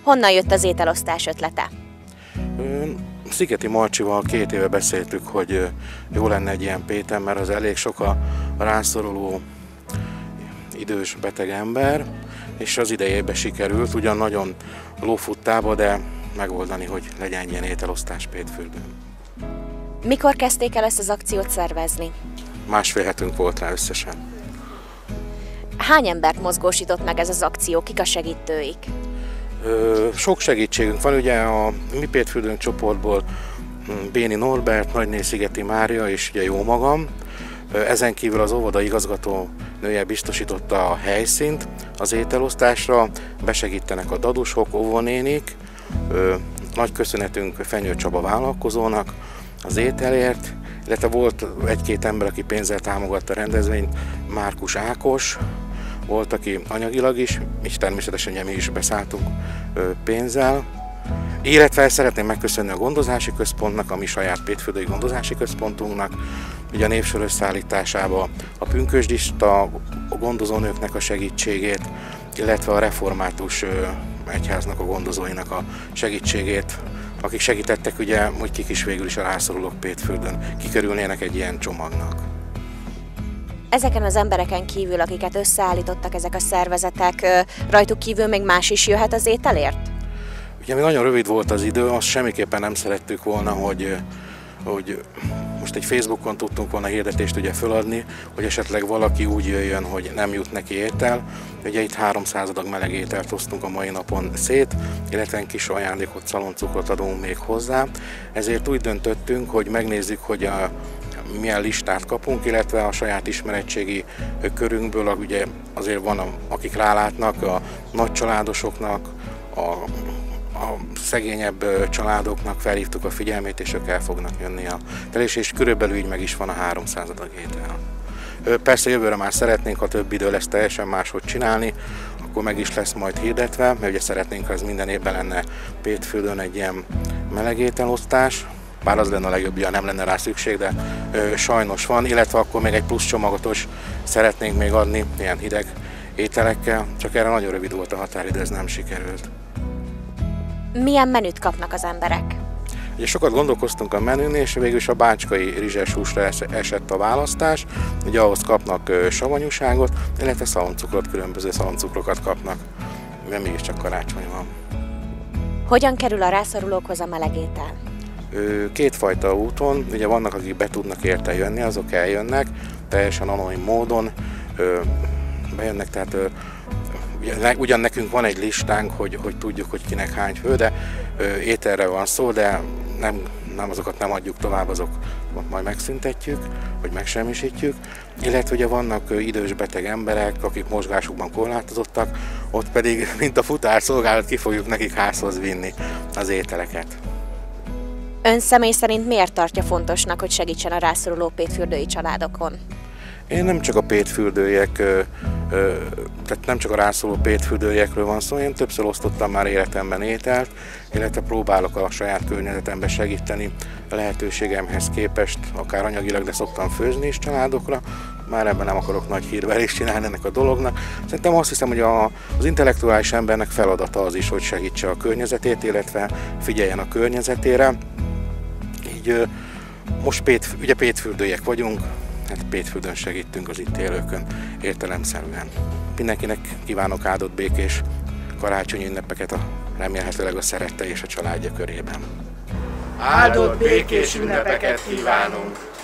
Honnan jött az ételosztás ötlete? Szigeti Marcsival 2 éve beszéltük, hogy jó lenne egy ilyen pétem, mert az elég sok a rászoruló idős beteg ember, és az idejében sikerült, ugyan nagyon lófuttába, de megoldani, hogy legyen ilyen ételosztás Pétfürdőn. Mikor kezdték el ezt az akciót szervezni? 1,5 hetünk volt rá összesen. Hány embert mozgósított meg ez az akció, kik a segítőik? Sok segítségünk van, ugye a mi Pétfürdőn csoportból Béni Norbert, Nagyné Szigeti Mária és ugye jó magam. Ezen kívül az óvoda igazgató nője biztosította a helyszínt az ételosztásra, besegítenek a dadusok, óvónénik. Nagy köszönetünk Fenyő Csaba vállalkozónak az ételért, illetve volt 1-2 ember, aki pénzzel támogatta a rendezvényt, Márkus Ákos, volt, aki anyagilag is, és természetesen ugye mi is beszálltunk pénzzel. Illetve szeretném megköszönni a gondozási központnak, a mi saját pétfürdői gondozási központunknak, ugye a névsor összeállításába a pünkösdista, a gondozónőknek a segítségét, illetve a református egyháznak a gondozóinak a segítségét, akik segítettek, ugye, hogy kik is végül is a rászorulók Pétfürdőn kikerülnének egy ilyen csomagnak. Ezeken az embereken kívül, akiket összeállítottak ezek a szervezetek, rajtuk kívül még más is jöhet az ételért? Ugye még nagyon rövid volt az idő, azt semmiképpen nem szerettük volna, hogy most egy Facebookon tudtunk volna hirdetést ugye föladni, hogy esetleg valaki úgy jöjjön, hogy nem jut neki étel. Ugye itt 300 adag meleg ételt osztunk a mai napon szét, illetve kis ajándékot, szaloncukrot adunk még hozzá. Ezért úgy döntöttünk, hogy megnézzük, hogy milyen listát kapunk, illetve a saját ismeretségi körünkből, ugye azért van, akik rálátnak, a nagy családosoknak, a szegényebb családoknak felhívtuk a figyelmét, és ők el fognak jönni a telés, és körülbelül így meg is van a 300 adag étel. Persze jövőre már szeretnénk, ha több idő lesz teljesen máshogy csinálni, akkor meg is lesz majd hirdetve, mert ugye szeretnénk, ha ez minden évben lenne Pétfürdőn egy ilyen melegételosztás, bár az lenne a legjobb, ha nem lenne rá szükség, de sajnos van, illetve akkor még egy plusz csomagot szeretnénk még adni, ilyen hideg ételekkel, csak erre nagyon rövid volt a határidő, ez nem sikerült. Milyen menüt kapnak az emberek? Ugye sokat gondolkoztunk a menün, és végül is a bácskai rizses húsra esett a választás. Ugye ahhoz kapnak savanyúságot, illetve szaloncukrot, különböző szaloncukrokat kapnak, mert mégiscsak karácsony van. Hogyan kerül a rászorulókhoz a meleg étel? 2 fajta úton, ugye vannak, akik be tudnak érte jönni, azok eljönnek, teljesen anonim módon bejönnek, tehát ugyan nekünk van egy listánk, hogy tudjuk, hogy kinek hány fő, de ételre van szó, de nem azokat nem adjuk tovább, azok majd megszüntetjük, vagy megsemmisítjük. Illetve ugye vannak idős beteg emberek, akik mozgásukban korlátozottak, ott pedig, mint a futárszolgálat, ki fogjuk nekik házhoz vinni az ételeket. Ön személy szerint miért tartja fontosnak, hogy segítsen a rászoruló pétfürdői családokon? Én nem csak a pétfürdőiek, tehát nem csak a rászoruló pétfürdőiekről van szó, én többször osztottam már életemben ételt, illetve próbálok a saját környezetemben segíteni a lehetőségemhez képest, akár anyagilag, de szoktam főzni is családokra. Már ebben nem akarok nagy hírverést csinálni ennek a dolognak. Szerintem azt hiszem, hogy az intellektuális embernek feladata az is, hogy segítse a környezetét, illetve figyeljen a környezetére. Így most ugye pétfürdőiek vagyunk, hát Pétfürdőn segítünk az itt élőkön értelemszerűen. Mindenkinek kívánok áldott békés karácsonyi ünnepeket, remélhetőleg a szerettei és a családja körében. Áldott békés ünnepeket kívánunk!